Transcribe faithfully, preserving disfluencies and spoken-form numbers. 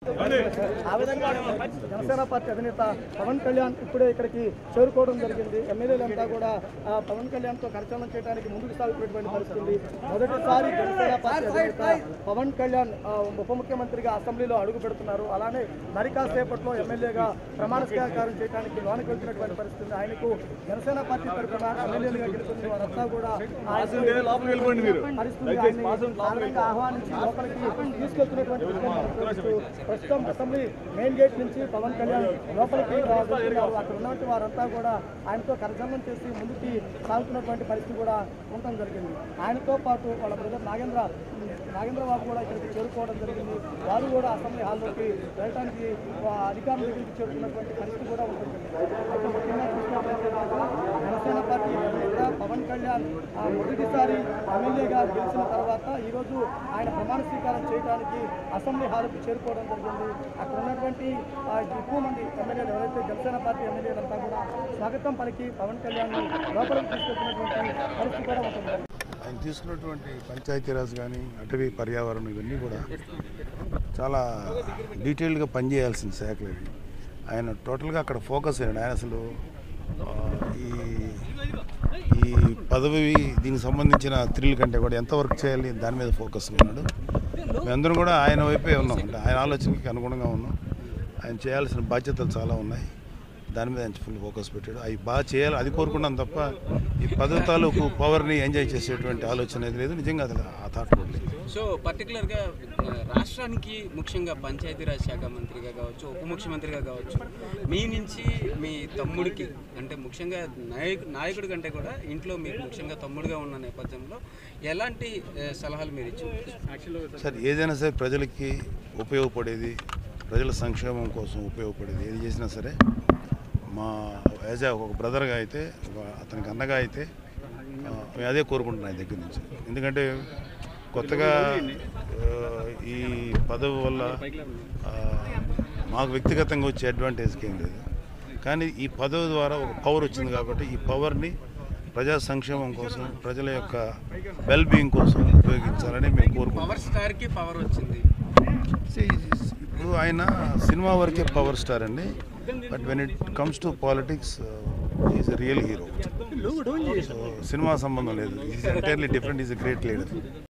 ఆ విధంగా జనసేన పార్టీ అధినేత పవన్ కళ్యాణ్ ఇప్పుడే ఇక్కడికి చేరుకోవడం జరిగింది. ఎమ్మెల్యేలంతా కూడా పవన్ కళ్యాణ్తో కరచాలనం చేయడానికి ముందుకు సాగుతున్నటువంటి పరిస్థితి. మొదటిసారి జనసేన పార్టీ అధినేత పవన్ కళ్యాణ్ ఉప ముఖ్యమంత్రిగా అసెంబ్లీలో అడుగు పెడుతున్నారు. అలానే మరి కాసేపట్లో ఎమ్మెల్యేగా ప్రమాణ స్వీకారం చేయడానికి లోనికి వెళ్తున్నటువంటి పరిస్థితి. ఆయనకు జనసేన పార్టీ తరఫున ఎమ్మెల్యేలుగా గెలుచుకున్న వారంతా కూడా పరిస్థితి ఆహ్వానించి లోపలికి తీసుకెళ్తున్నటువంటి ప్రస్తుతం అసెంబ్లీ మెయిన్ గేట్ నుంచి పవన్ కళ్యాణ్ లోపలికి అక్కడ ఉన్నటువంటి వారంతా కూడా ఆయనతో కరచలనం చేసి ముందుకి సాగుతున్నటువంటి పరిస్థితి కూడా ఉండటం జరిగింది. ఆయనతో పాటు వాళ్ళ బ్రదర్ నాగేంద్ర నాగేంద్రబాబు కూడా ఇక్కడికి చేరుకోవడం జరిగింది. వారు కూడా అసెంబ్లీ హాల్లోకి వెళ్ళడానికి అధికారుల దగ్గరికి చేరుకున్నటువంటి పరిస్థితి కూడా ఉంటుంది. అయితే ముఖ్యంగా చూసినట్లయితే జనసేన పార్టీ అధినేత పవన్ కళ్యాణ్ మొదటిసారి ఎమ్మెల్యేగా గెలిచిన తర్వాత ఈరోజు ఆయన ప్రమాణ స్వీకారం చేయడానికి అసెంబ్లీ హాల్కి చేరుకోవడం జరిగింది. అక్కడ ఉన్నటువంటి ఎక్కువ మంది ఎమ్మెల్యేలు ఎవరైతే జనసేన పార్టీ ఎమ్మెల్యేలంతా కూడా స్వాగతం పలికి పవన్ కళ్యాణ్ లోపలికి తీసుకెళ్తున్నటువంటి పరిస్థితి కూడా ఉంటుంది. ఆయన తీసుకున్నటువంటి పంచాయతీరాజ్ కానీ అటవీ పర్యావరణం ఇవన్నీ కూడా చాలా డీటెయిల్డ్గా పనిచేయాల్సిన శాఖలు ఇవి. ఆయన టోటల్గా అక్కడ ఫోకస్ అయ్యాడు. ఆయన అసలు ఈ ఈ పదవి దీనికి సంబంధించిన థ్రిల్ కంటే కూడా ఎంతవరకు చేయాలి దాని మీద ఫోకస్ ఉన్నాడు. మేమందరం కూడా ఆయన వైపే ఉన్నాం. అంటే ఆయన ఆలోచనకి అనుగుణంగా ఉన్నాం. ఆయన చేయాల్సిన బాధ్యతలు చాలా ఉన్నాయి. దాని మీద ఆయన ఫుల్ ఫోకస్ పెట్టాడు. అవి బాగా చేయాలి అది కోరుకున్నాం తప్ప ఈ పదవి తాలూకు పవర్ని ఎంజాయ్ చేసేటువంటి ఆలోచన అనేది లేదు. నిజంగా అది ఆ థాట్ లేదు. సో పర్టికులర్గా రాష్ట్రానికి ముఖ్యంగా పంచాయతీరాజ్ శాఖ మంత్రిగా కావచ్చు, ఉప ముఖ్యమంత్రిగా కావచ్చు, మీ నుంచి మీ తమ్ముడికి అంటే ముఖ్యంగా నాయకు నాయకుడి కంటే కూడా ఇంట్లో మీకు ముఖ్యంగా తమ్ముడిగా ఉన్న నేపథ్యంలో ఎలాంటి సలహాలు మీరు ఇచ్చి సార్ ఏదైనా సరే ప్రజలకి ఉపయోగపడేది, ప్రజల సంక్షేమం కోసం ఉపయోగపడేది ఏది చేసినా సరే మా యాజ్ ఒక బ్రదర్గా అయితే అతనికి అన్నగా అయితే మేము అదే కోరుకుంటున్నాం ఆయన దగ్గర నుంచి. ఎందుకంటే కొత్తగా ఈ పదవి వల్ల మాకు వ్యక్తిగతంగా వచ్చే అడ్వాంటేజ్కి ఏం లేదు. కానీ ఈ పదవి ద్వారా ఒక పవర్ వచ్చింది కాబట్టి ఈ పవర్ని ప్రజా సంక్షేమం కోసం, ప్రజల యొక్క వెల్ బీయింగ్ కోసం ఉపయోగించాలని మేము కోరుకుంటున్నాం. పవర్ స్టార్కి పవర్ వచ్చింది. ఇప్పుడు ఆయన సినిమా వరకే పవర్ స్టార్ అండి. But when it comes to politics is a real hero. So cinema సంబంధం లేదు. Is entirely different. Is a great leader.